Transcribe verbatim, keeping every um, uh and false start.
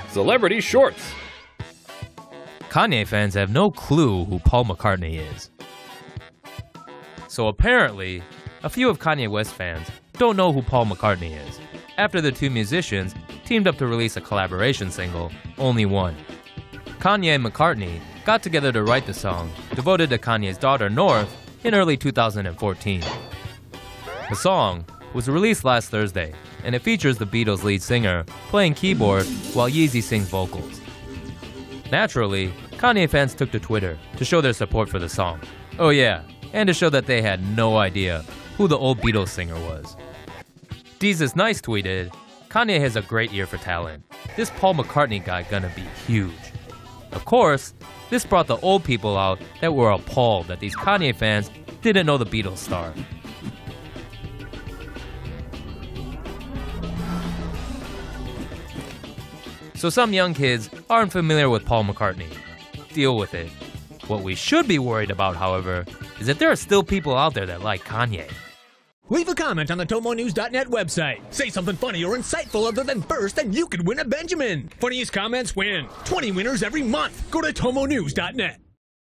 Celebrity Shorts. Kanye fans have no clue who Paul McCartney is. So apparently, a few of Kanye West fans don't know who Paul McCartney is, after the two musicians teamed up to release a collaboration single, Only One. Kanye and McCartney got together to write the song, devoted to Kanye's daughter North, in early two thousand fourteen. The song was released last Thursday, and it features the Beatles' lead singer playing keyboard while Yeezy sings vocals. Naturally, Kanye fans took to Twitter to show their support for the song. Oh yeah, and to show that they had no idea who the old Beatles singer was. Jesus Nice tweeted, "Kanye has a great ear for talent. This Paul McCartney guy gonna be huge." Of course, this brought the old people out that were appalled that these Kanye fans didn't know the Beatles star. So some young kids aren't familiar with Paul McCartney. Deal with it. What we should be worried about, however, is that there are still people out there that like Kanye. Leave a comment on the Tomo News dot net website. Say something funny or insightful other than first, and you could win a Benjamin. Funniest comments win. twenty winners every month. Go to Tomo News dot net.